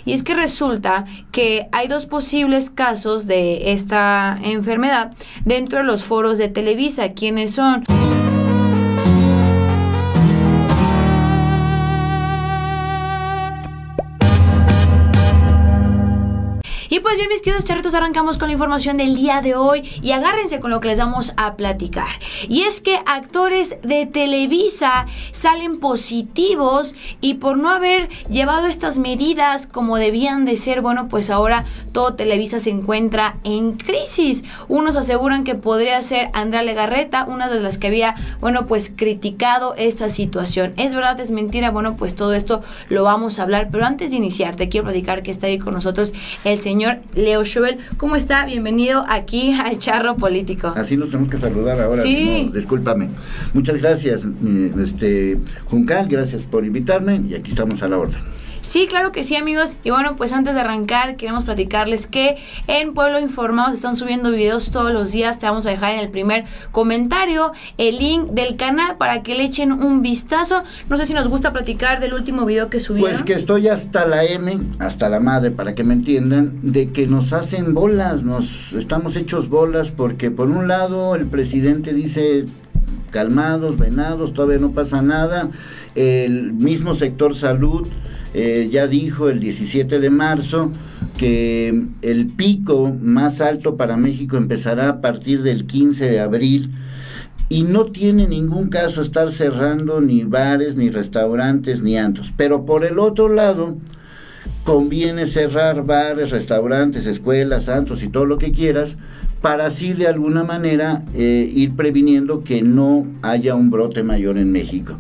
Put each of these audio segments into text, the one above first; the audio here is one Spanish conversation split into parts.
y es que resulta que hay 2 posibles casos de esta enfermedad dentro de los foros de Televisa. ¿Quiénes son? Y pues bien, mis queridos charritos, arrancamos con la información del día de hoy y agárrense con lo que les vamos a platicar. Y es que actores de Televisa salen positivos y por no haber llevado estas medidas como debían de ser, bueno, pues ahora todo Televisa se encuentra en crisis. Unos aseguran que podría ser Andrea Legarreta, una de las que había, bueno, pues criticado esta situación. ¿Es verdad? ¿Es mentira? Bueno, pues todo esto lo vamos a hablar, pero antes de iniciar te quiero platicar que está ahí con nosotros el señor Leo Schubel. ¿Cómo está? Bienvenido aquí al Charro Político. Así nos tenemos que saludar ahora. Sí. No, discúlpame. Muchas gracias, Juncal, gracias por invitarme y aquí estamos a la orden. Sí, claro que sí, amigos. Y bueno, pues antes de arrancar, queremos platicarles que en Pueblo Informado se están subiendo videos todos los días. Te vamos a dejar en el primer comentario el link del canal para que le echen un vistazo. No sé si nos gusta platicar del último video que subieron. Pues que estoy hasta la M, hasta la madre, para que me entiendan, de que nos hacen bolas, estamos hechos bolas, porque por un lado el presidente dice calmados, venados, todavía no pasa nada. El mismo sector salud ya dijo el 17 de marzo que el pico más alto para México empezará a partir del 15 de abril y no tiene ningún caso estar cerrando ni bares, ni restaurantes, ni antros. Pero por el otro lado, conviene cerrar bares, restaurantes, escuelas, antros y todo lo que quieras, para así de alguna manera ir previniendo que no haya un brote mayor en México.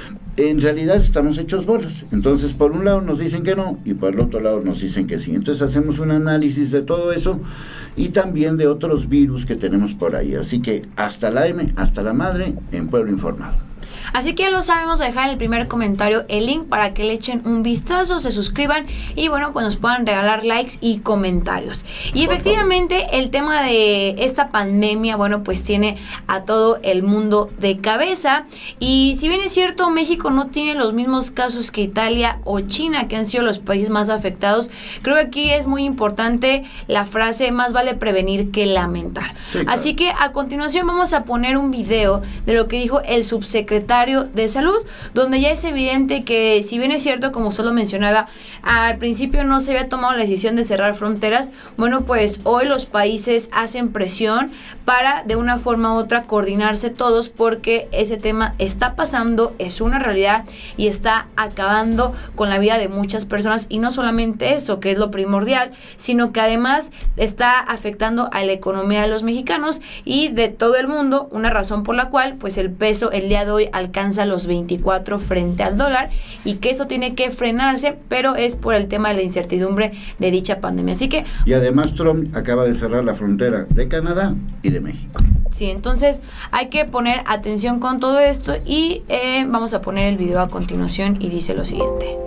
En realidad estamos hechos bolas. Entonces, por un lado nos dicen que no y por el otro lado nos dicen que sí. Entonces hacemos un análisis de todo eso y también de otros virus que tenemos por ahí. Así que hasta la M, hasta la madre, en Pueblo Informado. Así que ya lo sabemos, dejar en el primer comentario el link para que le echen un vistazo, se suscriban y bueno, pues nos puedan regalar likes y comentarios. Y efectivamente el tema de esta pandemia, bueno, pues tiene a todo el mundo de cabeza. Y si bien es cierto, México no tiene los mismos casos que Italia o China, que han sido los países más afectados, creo que aquí es muy importante la frase, más vale prevenir que lamentar. Sí, claro. Así que a continuación vamos a poner un video de lo que dijo el subsecretario de Salud, donde ya es evidente que, si bien es cierto, como usted lo mencionaba, al principio no se había tomado la decisión de cerrar fronteras, bueno, pues hoy los países hacen presión para de una forma u otra coordinarse todos, porque ese tema está pasando, es una realidad y está acabando con la vida de muchas personas, y no solamente eso, que es lo primordial, sino que además está afectando a la economía de los mexicanos y de todo el mundo, una razón por la cual pues el peso el día de hoy alcanza los 24 frente al dólar, y que eso tiene que frenarse, pero es por el tema de la incertidumbre de dicha pandemia. Así que... Y además Trump acaba de cerrar la frontera de Canadá y de México. Sí, entonces hay que poner atención con todo esto y vamos a poner el video a continuación y dice lo siguiente.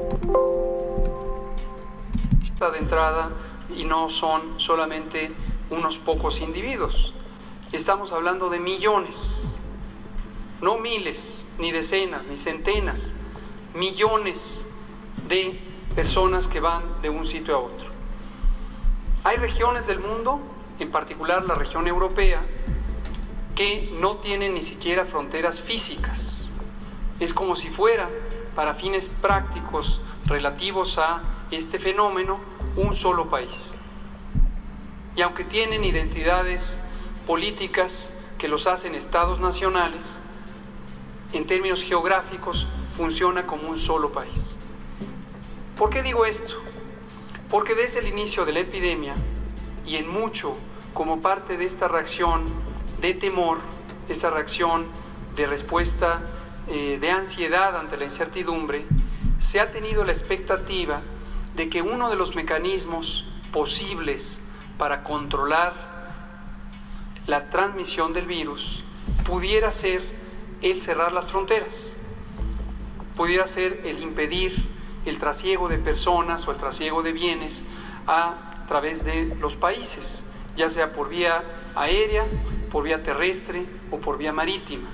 De entrada, y no son solamente unos pocos individuos, estamos hablando de millones, no miles, ni decenas, ni centenas, millones de personas que van de un sitio a otro. Hay regiones del mundo, en particular la región europea, que no tienen ni siquiera fronteras físicas. Es como si fuera, para fines prácticos relativos a este fenómeno, un solo país. Y aunque tienen identidades políticas que los hacen estados nacionales, en términos geográficos funciona como un solo país. ¿Por qué digo esto? Porque desde el inicio de la epidemia, y en mucho como parte de esta reacción de temor, esta reacción de respuesta de ansiedad ante la incertidumbre, se ha tenido la expectativa de que uno de los mecanismos posibles para controlar la transmisión del virus pudiera ser el cerrar las fronteras, pudiera ser el impedir el trasiego de personas o el trasiego de bienes a través de los países, ya sea por vía aérea, por vía terrestre o por vía marítima.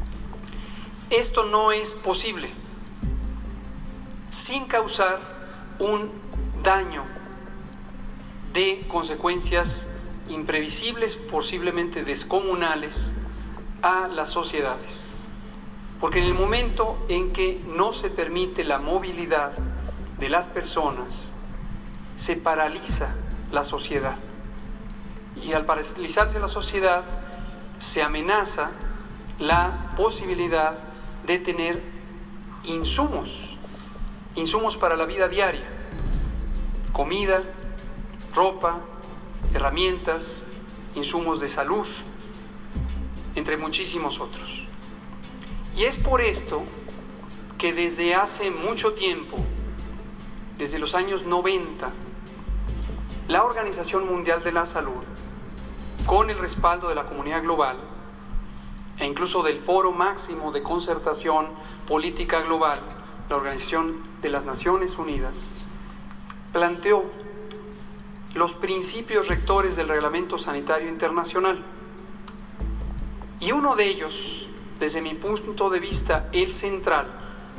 Esto no es posible sin causar un daño de consecuencias imprevisibles, posiblemente descomunales, a las sociedades. Porque en el momento en que no se permite la movilidad de las personas, se paraliza la sociedad. Y al paralizarse la sociedad, se amenaza la posibilidad de tener insumos para la vida diaria, comida, ropa, herramientas, insumos de salud, entre muchísimos otros. Y es por esto que desde hace mucho tiempo, desde los años 90, la Organización Mundial de la Salud, con el respaldo de la comunidad global e incluso del Foro Máximo de Concertación Política Global, la Organización de las Naciones Unidas, planteó los principios rectores del Reglamento Sanitario Internacional. Y uno de ellos, desde mi punto de vista, el central,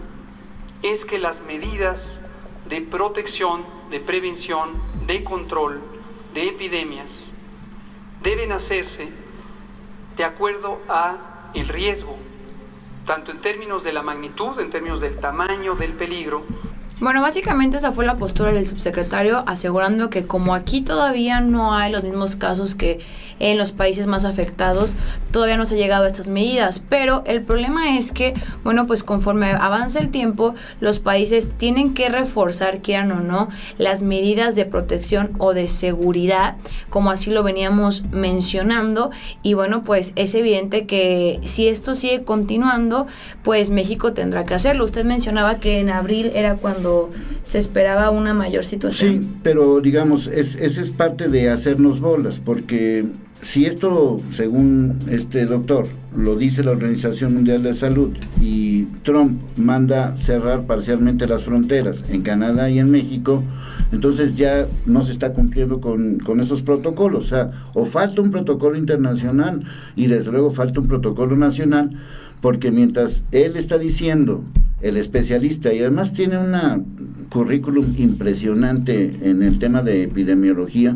es que las medidas de protección, de prevención, de control de epidemias deben hacerse de acuerdo a el riesgo, tanto en términos de la magnitud, en términos del tamaño del peligro. Bueno, básicamente esa fue la postura del subsecretario, asegurando que como aquí todavía no hay los mismos casos que en los países más afectados, todavía no se ha llegado a estas medidas, pero el problema es que, bueno, pues conforme avanza el tiempo, los países tienen que reforzar, quieran o no, las medidas de protección o de seguridad, como así lo veníamos mencionando, y bueno, pues es evidente que si esto sigue continuando, pues México tendrá que hacerlo. Usted mencionaba que en abril era cuando se esperaba una mayor situación. Sí, pero digamos, esa es parte de hacernos bolas, porque si esto, según este doctor, lo dice la Organización Mundial de la Salud y Trump manda cerrar parcialmente las fronteras en Canadá y en México, entonces ya no se está cumpliendo con esos protocolos. O sea, o falta un protocolo internacional y desde luego falta un protocolo nacional, porque mientras él está diciendo, el especialista, y además tiene un currículum impresionante en el tema de epidemiología,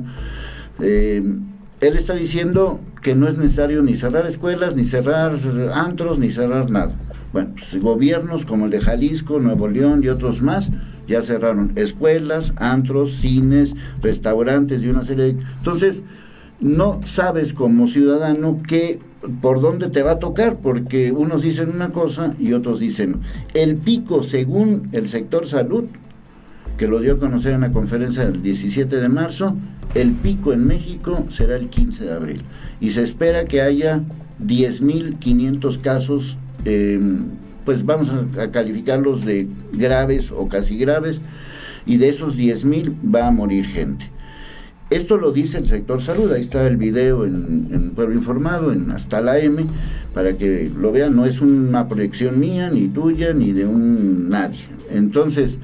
él está diciendo que no es necesario ni cerrar escuelas, ni cerrar antros, ni cerrar nada. Bueno, pues, gobiernos como el de Jalisco, Nuevo León y otros más ya cerraron escuelas, antros, cines, restaurantes y una serie de... Entonces, no sabes como ciudadano por dónde te va a tocar, porque unos dicen una cosa y otros dicen... El pico, según el sector salud, que lo dio a conocer en la conferencia del 17 de marzo, el pico en México será el 15 de abril. Y se espera que haya 10.500 casos, pues vamos a calificarlos de graves o casi graves, y de esos 10.000 va a morir gente. Esto lo dice el sector salud, ahí está el video en Pueblo Informado, en Hasta la M, para que lo vean. No es una proyección mía, ni tuya, ni de nadie. Entonces,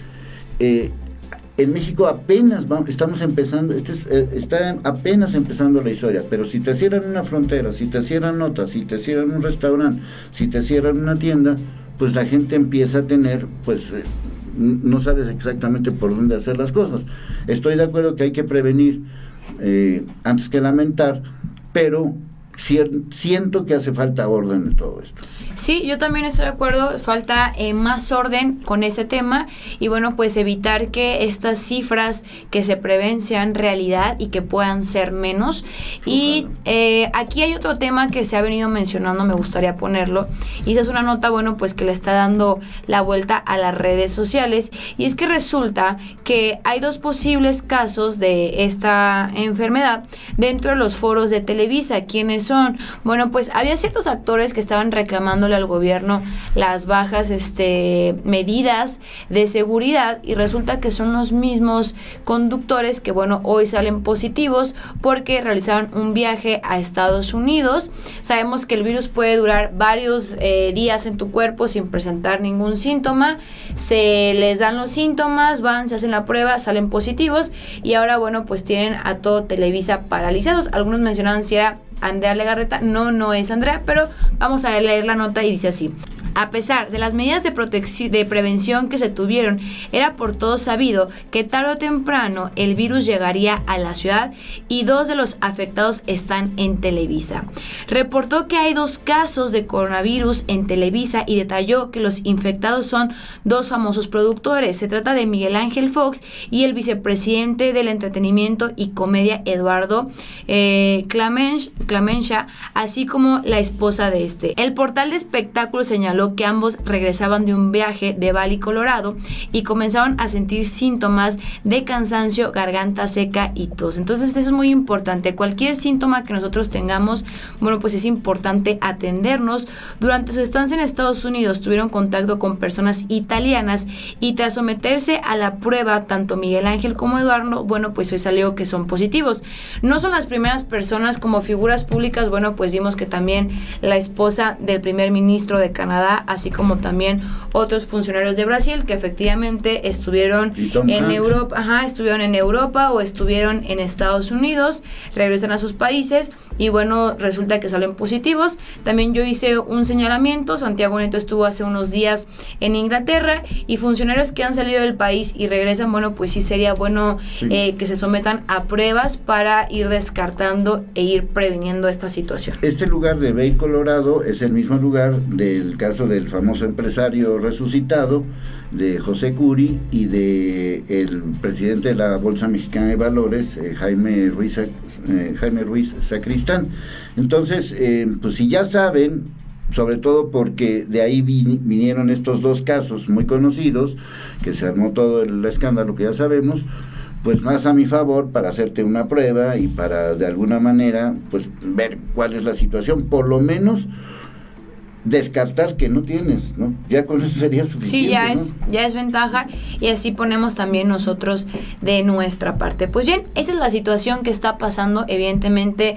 en México apenas estamos empezando, está apenas empezando la historia, pero si te cierran una frontera, si te cierran otra, si te cierran un restaurante, si te cierran una tienda, pues la gente empieza a tener, pues... no sabes exactamente por dónde hacer las cosas. Estoy de acuerdo que hay que prevenir antes que lamentar, pero siento que hace falta orden en todo esto. Sí, yo también estoy de acuerdo, falta más orden con este tema y bueno, pues evitar que estas cifras que se prevén sean realidad y que puedan ser menos. Y aquí hay otro tema que se ha venido mencionando, me gustaría ponerlo, y esa es una nota, bueno, pues que le está dando la vuelta a las redes sociales, y es que resulta que hay dos posibles casos de esta enfermedad dentro de los foros de Televisa. ¿Quiénes son? Bueno, pues había ciertos actores que estaban reclamando al gobierno las bajas medidas de seguridad, y resulta que son los mismos conductores que, bueno, hoy salen positivos porque realizaron un viaje a Estados Unidos. Sabemos que el virus puede durar varios días en tu cuerpo sin presentar ningún síntoma. Se les dan los síntomas, van, se hacen la prueba, salen positivos, y ahora, bueno, pues tienen a todo Televisa paralizados. Algunos mencionaban si era Andrea Legarreta. No es Andrea, pero vamos a leer la nota y dice así: a pesar de las medidas de prevención que se tuvieron, era por todos sabido que tarde o temprano el virus llegaría a la ciudad y 2 de los afectados están en Televisa. Reportó que hay 2 casos de coronavirus en Televisa y detalló que los infectados son 2 famosos productores. Se trata de Miguel Ángel Fox y el vicepresidente del entretenimiento y comedia Eduardo Clemencia, así como la esposa de este. El portal de espectáculos señaló que ambos regresaban de un viaje de Bali, Colorado, y comenzaron a sentir síntomas de cansancio, garganta seca y tos. Entonces eso es muy importante. Cualquier síntoma que nosotros tengamos, bueno, pues es importante atendernos. Durante su estancia en Estados Unidos tuvieron contacto con personas italianas y tras someterse a la prueba, tanto Miguel Ángel como Eduardo, bueno, pues hoy salió que son positivos. No son las primeras personas como figuras públicas, bueno, pues vimos que también la esposa del primer ministro de Canadá, así como también otros funcionarios de Brasil que efectivamente estuvieron en Europa, estuvieron en Europa o estuvieron en Estados Unidos, regresan a sus países y bueno, resulta que salen positivos. También yo hice un señalamiento, Santiago Nieto estuvo hace unos días en Inglaterra y funcionarios que han salido del país y regresan, bueno, pues sí sería bueno que se sometan a pruebas para ir descartando e ir previniendo esta situación. Este lugar de Bay, Colorado, es el mismo lugar del caso del famoso empresario resucitado de José Curi y de el presidente de la Bolsa Mexicana de Valores, Jaime Ruiz Sacristán. Entonces, pues si ya saben, sobre todo porque de ahí vinieron estos 2 casos muy conocidos, que se armó todo el escándalo que ya sabemos, pues más a mi favor para hacerte una prueba y para de alguna manera pues ver cuál es la situación, por lo menos descartar que no tienes, ¿no? Ya con eso sería suficiente. Sí, ya es ventaja y así ponemos también nosotros de nuestra parte. Pues bien, esa es la situación que está pasando. Evidentemente,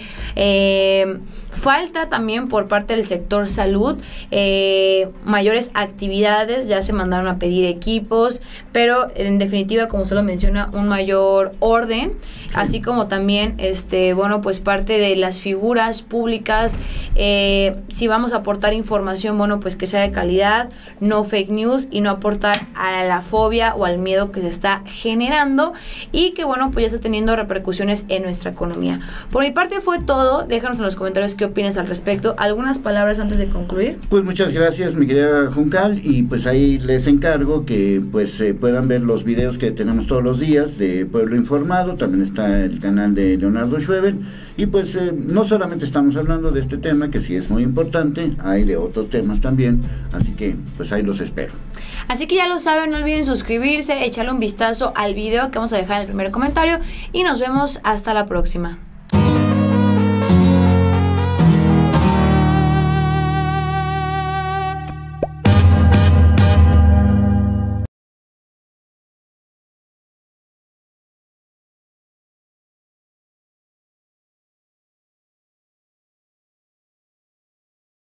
falta también por parte del sector salud mayores actividades. Ya se mandaron a pedir equipos, pero en definitiva, como usted lo menciona, un mayor orden, así como también, bueno, pues parte de las figuras públicas, si vamos a aportar información, bueno, pues que sea de calidad, no fake news y no aportar a la fobia o al miedo que se está generando y que, bueno, pues ya está teniendo repercusiones en nuestra economía. Por mi parte fue todo. Déjanos en los comentarios qué opinas al respecto. ¿Algunas palabras antes de concluir? Pues muchas gracias, mi querida Juncal, y pues ahí les encargo que pues puedan ver los videos que tenemos todos los días de Pueblo Informado. También está el canal de Leonardo Schweben y pues no solamente estamos hablando de este tema, que sí es muy importante, hay de otros temas también, así que pues ahí los espero. Así que ya lo saben, no olviden suscribirse, echarle un vistazo al video que vamos a dejar en el primer comentario y nos vemos hasta la próxima.